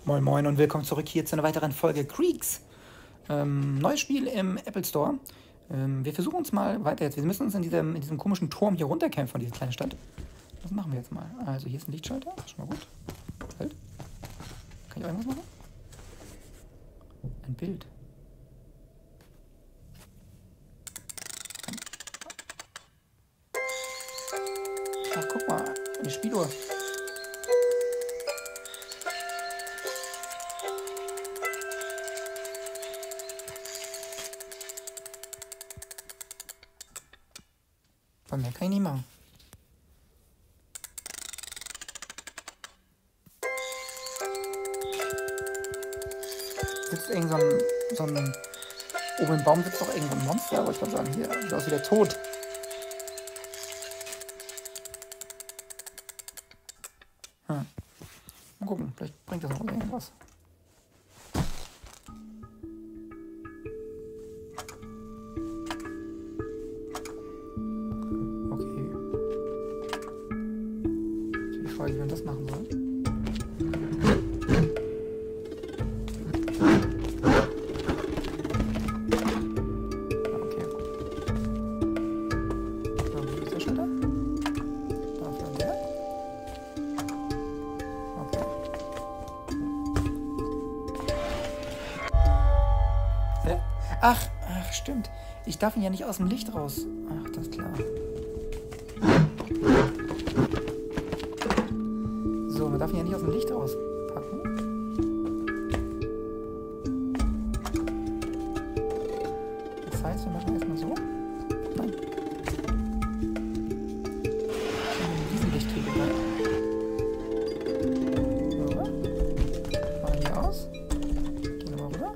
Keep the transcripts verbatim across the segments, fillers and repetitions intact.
Moin Moin und willkommen zurück hier zu einer weiteren Folge Creeks. Ähm, neues Spiel im Apple Store. Ähm, wir versuchen uns mal weiter jetzt. Wir müssen uns in diesem, in diesem komischen Turm hier runterkämpfen von dieser kleinen Stadt. Das machen wir jetzt mal. Also hier ist ein Lichtschalter, das ist schon mal gut. Halt. Kann ich auch irgendwas machen? Ein Bild. Ach, guck mal, eine Spieluhr. Bei mir kann ich nicht machen. Sitzt irgend so ein, so ein... Oben im Baum sitzt doch irgendwo ein Monster, aber ich glaube sagen, hier sieht aus wie der Tod. Hm. Mal gucken, vielleicht bringt das noch irgendwas. Wie man das machen soll. Okay. So, wo ist der Schalter? Dafür und der. Okay. Hä? Ach, ach, stimmt. Ich darf ihn ja nicht aus dem Licht raus. Ach, das ist klar. So, man darf ihn ja nicht aus dem Licht rauspacken. Das heißt, wir machen erstmal so. Nein. In diesem Licht kriege ich rein. So. Machen wir hier aus. Gehen wir mal rüber.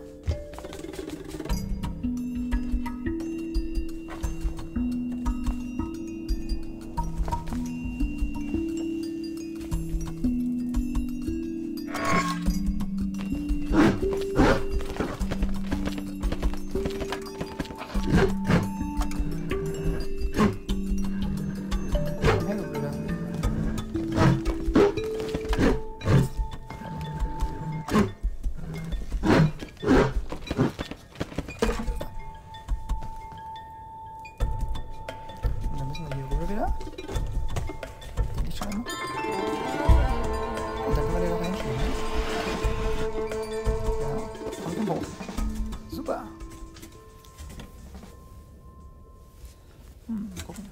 Und dann können wir den noch hinschieben. Ja, kommt hoch. Super. Hm, gucken.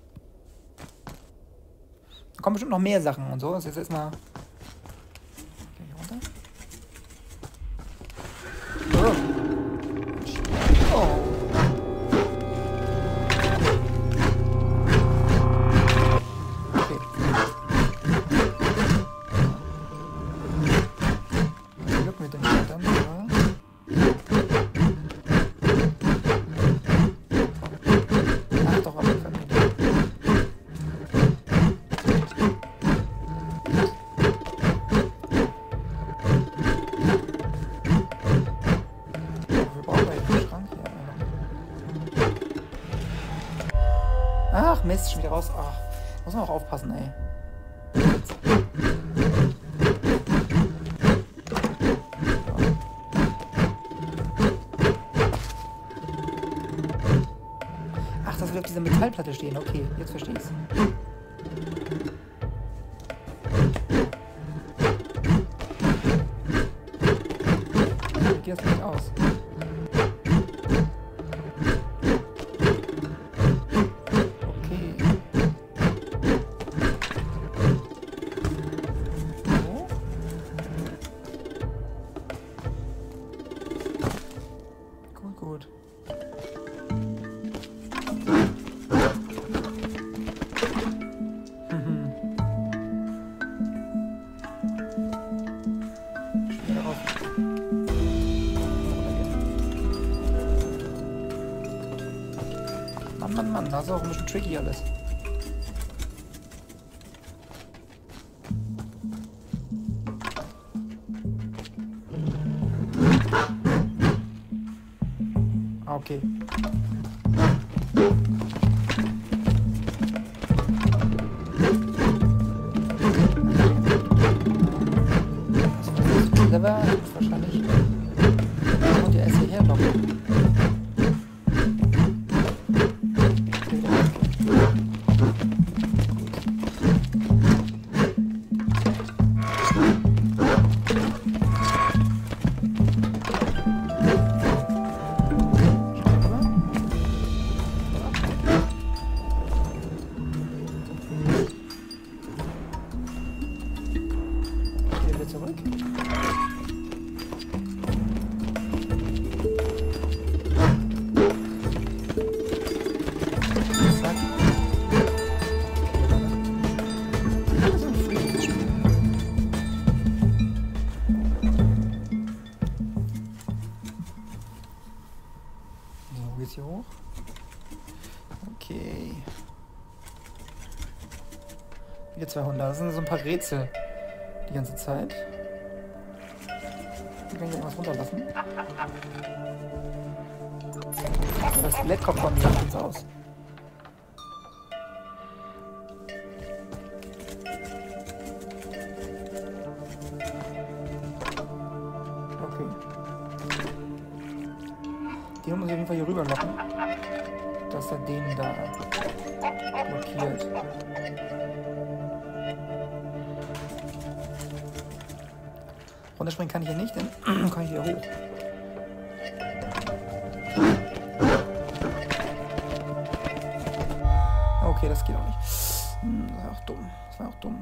Da kommen bestimmt noch mehr Sachen und so. Das ist jetzt erstmal. Geh ich runter. Oh. Oh. Ach Mist, schon wieder raus. Ach, muss man auch aufpassen, ey. Ach, das wird auf dieser Metallplatte stehen. Okay, jetzt verstehe ich's. Wie geht das nicht aus? Gut. Mhm. Schwer auf. Mann, Mann, Mann, das ist auch ein bisschen tricky alles. Okay. wahrscheinlich. Und der ist hierher locken. Hier hoch. Okay. Wieder zweihundert. Das sind so ein paar Rätsel die ganze Zeit. Hier kann ich irgendwas runterlassen. Das Skelettkopf von mir sieht uns aus. Den muss ich auf jeden Fall hier rüber locken, dass er den da blockiert. Runterspringen kann ich hier nicht, dann kann ich hier hoch. Okay, das geht auch nicht. Das war auch dumm. Das war auch dumm.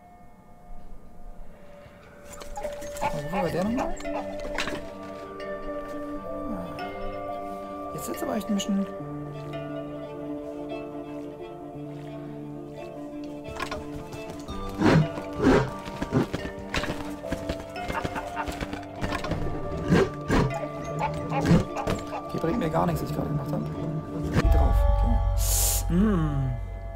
Also, wo war der nochmal? Jetzt ist aber echt ein bisschen... Hier bringt mir gar nichts, was ich gerade gemacht habe. Geht drauf. Okay. Mm.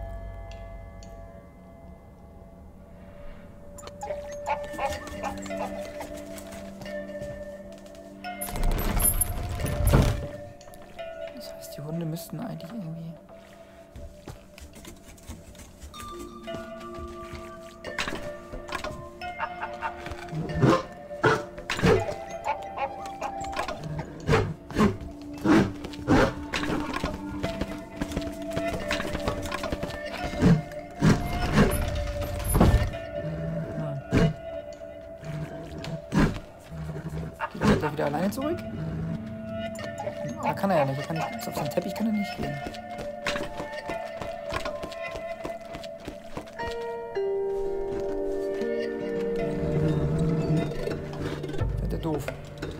Die Hunde müssten eigentlich irgendwie... Geht er wieder alleine zurück? Da kann er ja nicht. Er kann nicht. Auf seinen Teppich kann er nicht gehen. Wird der doof.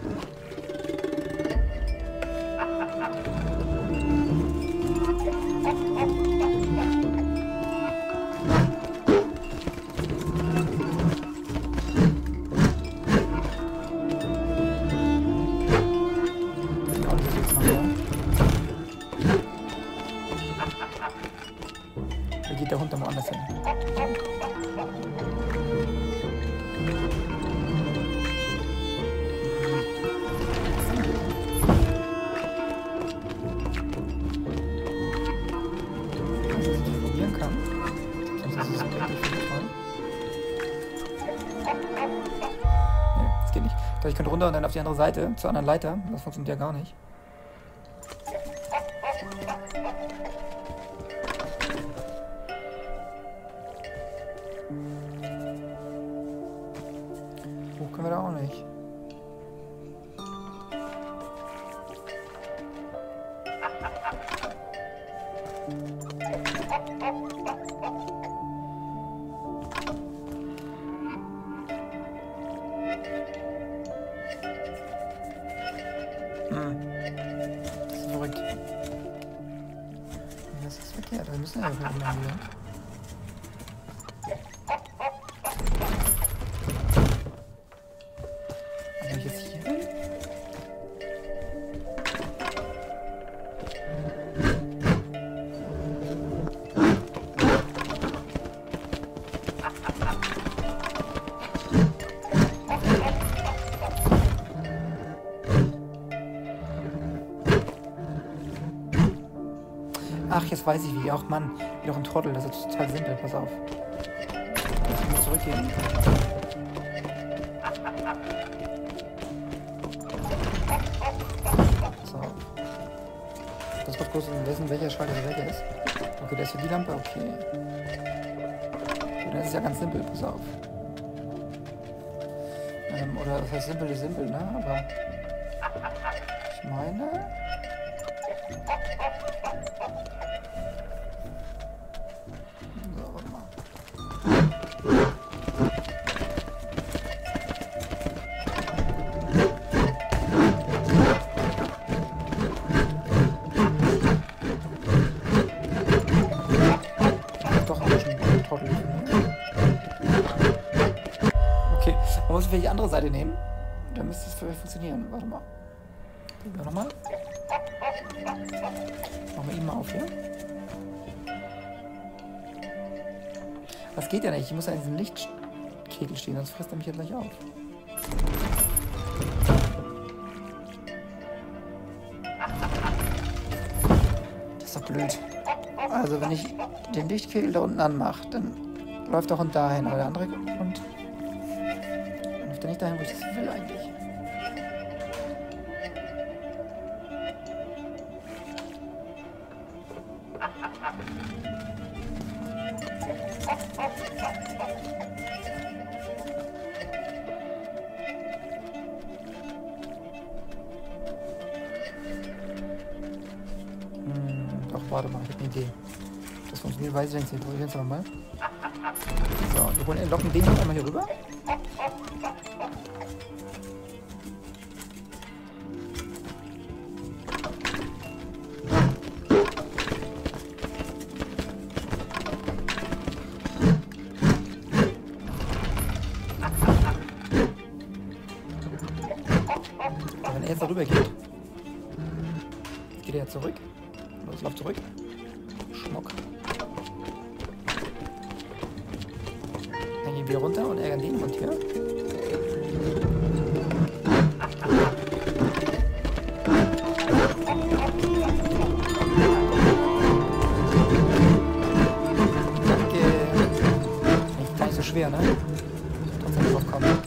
Geht der Hund dann woanders hin. Dass ich das probieren kann. Sonst ist es wirklich toll. Nee, das geht nicht. Ich könnte runter und dann auf die andere Seite, zur anderen Leiter. Das funktioniert ja gar nicht. Hoch können wir da auch nicht. Hm. Das ist verrückt. Das ist verkehrt. Wir müssen ja wieder wieder. Ach, jetzt weiß ich wie. Auch Mann, wie doch ein Trottel. Das ist total simpel. Pass auf. Ich muss zurückgehen. kurz kurz wissen, welcher Schalter welcher ist. Okay, der ist für die Lampe, okay. Okay, das ist ja ganz simpel, pass auf. Ähm, oder was heißt simpel ist simpel, ne? Aber ich meine. So, warte mal. Okay, man muss vielleicht die andere Seite nehmen. Dann müsste es vielleicht funktionieren. Warte mal. Gucken wir nochmal. Machen wir ihn mal auf hier. Das geht ja nicht. Ich muss ja in diesem Lichtkegel stehen, sonst frisst er mich ja gleich auf. Das ist doch blöd. Also wenn ich den Lichtkegel da unten anmache, dann läuft der Hund dahin, aber der andere Hund läuft ja nicht dahin, wo ich das will eigentlich. Hm, doch, warte mal, ich habe eine Idee. Das funktioniert, weiß ich nicht. Probieren wir es aber mal. So, wir holen, locken den einmal hier rüber. Und wenn er jetzt darüber geht, geht er zurück. Los, lauf zurück. Schmuck. Dann gehen wir runter und ärgern den Hund hier. Danke. Nicht gar nicht so schwer, ne? Trotzdem drauf kommen.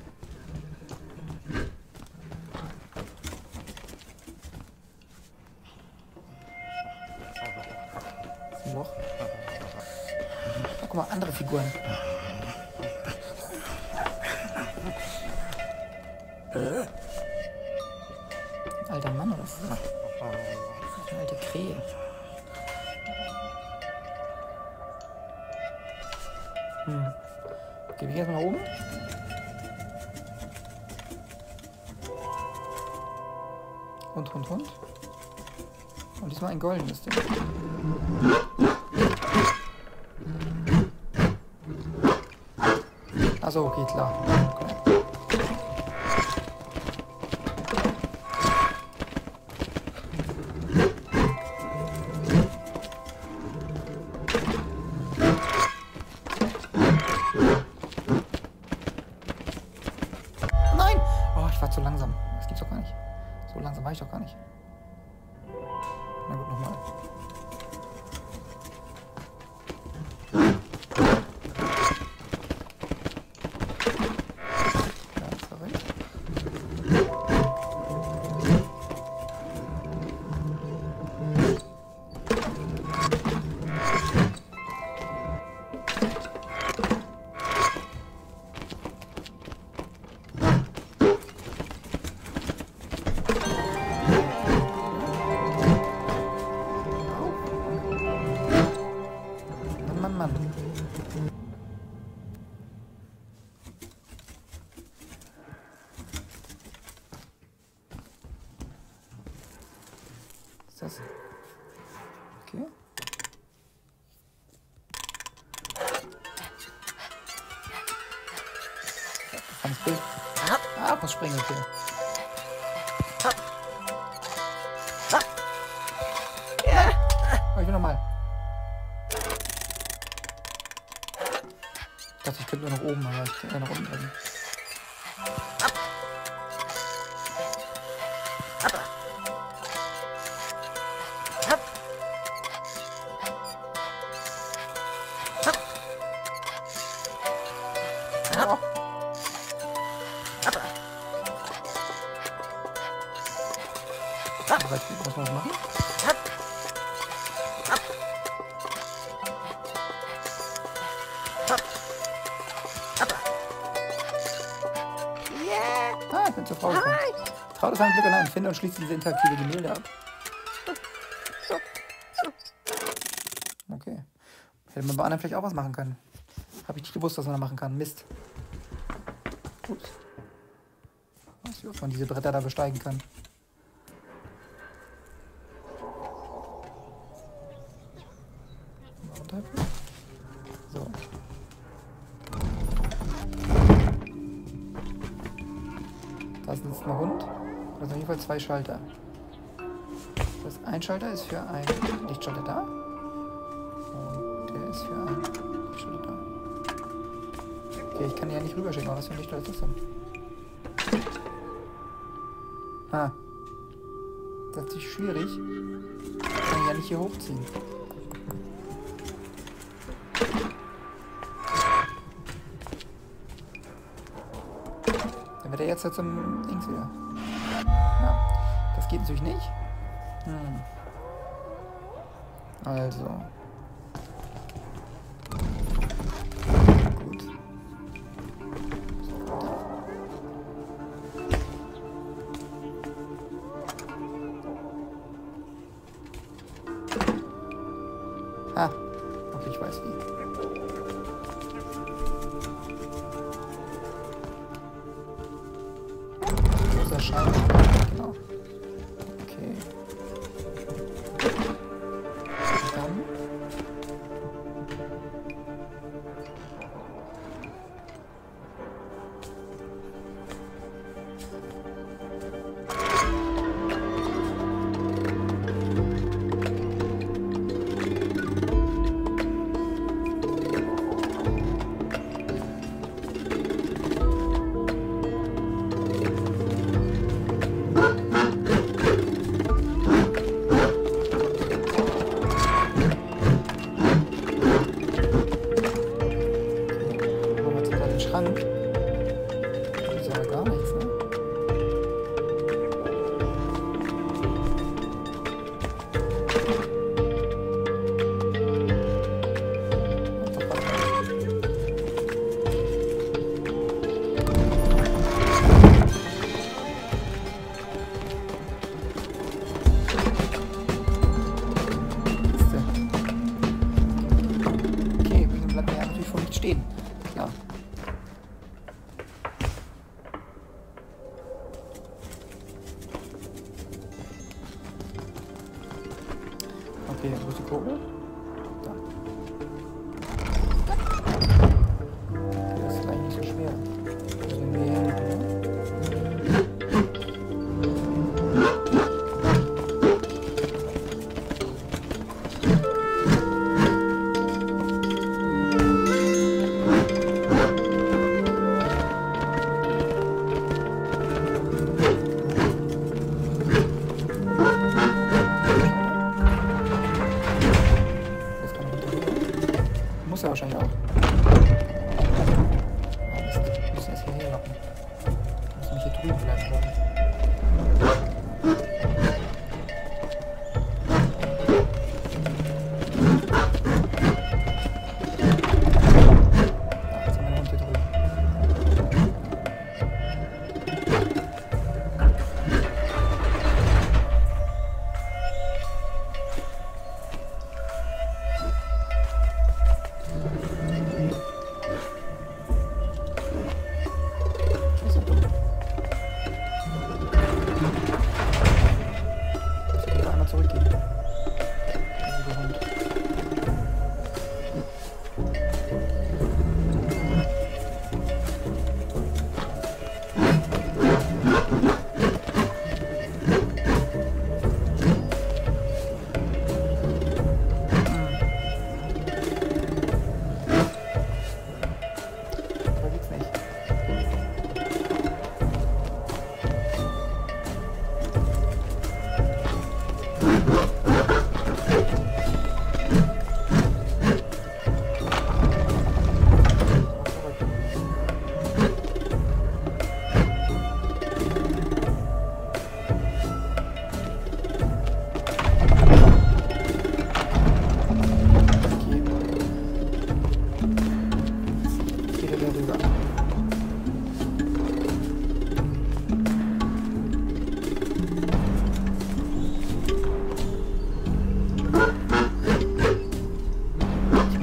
Ein Loch. Oh, guck mal, andere Figuren. Ein alter Mann oder was ist das? Eine alte Krähe. Hm. Okay, wir gehen jetzt mal nach oben. Hund, Hund, Hund. Und diesmal ein goldenes Ding. Achso, okay, klar. Okay. Nein! Oh, ich war zu langsam. Das gibt's doch gar nicht. So langsam war ich doch gar nicht. Na gut, nochmal. Mann, Mann. Was ist das? Okay. Kann ich Bild? Ah, muss springen, okay. Oh, ich will nochmal. Ich dachte, ich könnte nur nach oben, aber ich kann ja nach unten drücken. Oh. Was muss man das machen? Ah, ich bin zur Frau gekommen. Trau das ein Glück an, finde und schließe diese interaktive Gemälde ab. Okay. Hätte man bei anderen vielleicht auch was machen können. Habe ich nicht gewusst, was man da machen kann. Mist. Ups. Ich weiß nicht, ob man diese Bretter da besteigen kann. So. Da ist jetzt ein Hund. Da sind auf jeden Fall zwei Schalter. Das ein Schalter ist für ein Lichtschalter da. Und der ist für ein Lichtschalter da. Okay, ich kann die ja nicht rüberschicken, aber was für ein Lichtschalter ist das denn? Ah. Das ist natürlich schwierig. Ich kann ihn ja nicht hier hochziehen. Dann wird er jetzt halt zum Dings wieder. Ja, das geht natürlich nicht. Hm. Also. Gut. Ah, okay, ich weiß wie. Großer Schein. Genau. Okay. Dann. Schrank. Das ist aber gar nichts, ne? Okay, dann bleibt er ja natürlich vor nicht stehen. Klar. Okay, wo ist die Kurbel? Da. Okay, das ist eigentlich nicht so schwer. Das nehmen wir hier hinten. Muss er wahrscheinlich auch. Ah, Mist. Wir müssen das hierher locken. Wir müssen nicht hier drüben bleiben, glaube ich. Ah, jetzt haben wir einen Hund hier drüben.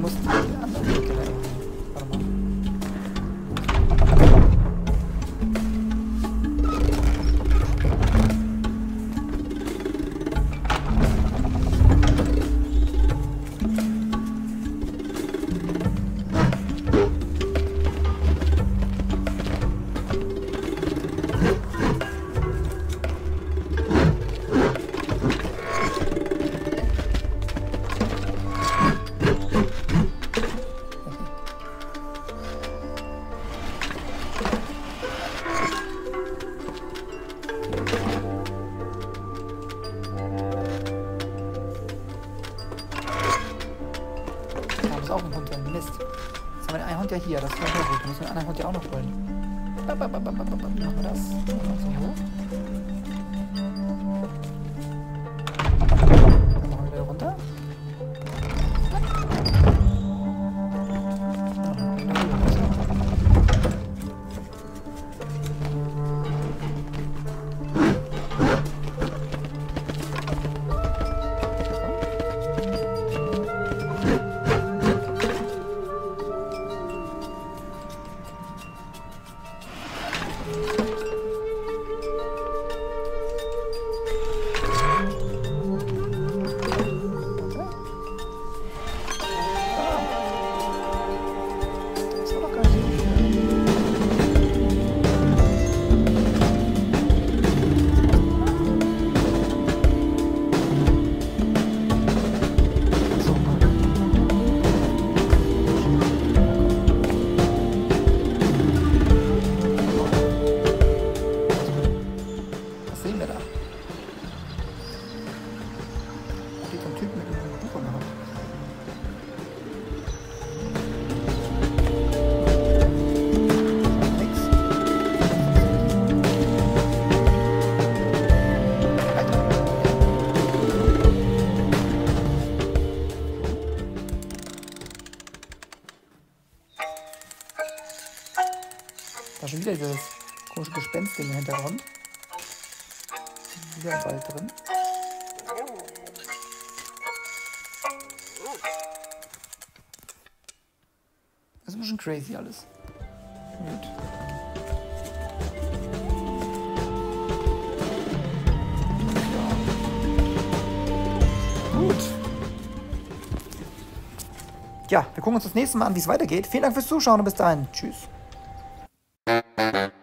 muss die andere Ecke da irgendwie. Warte mal. Auch ein Hund, ein Mist. Jetzt haben wir den einen Hund ja hier, das ist ja gut. Wir müssen den anderen Hund ja auch noch holen. Bap, bap, bap, bap, bap. Machen wir das. Machen wir so hoch. Dann machen wir wieder runter. Da ist schon wieder dieses komische Gespenstding im Hintergrund. Wieder im Wald drin. Das ist ein bisschen crazy alles. Gut. Ja. Gut. Ja, wir gucken uns das nächste Mal an, wie es weitergeht. Vielen Dank fürs Zuschauen und bis dahin. Tschüss.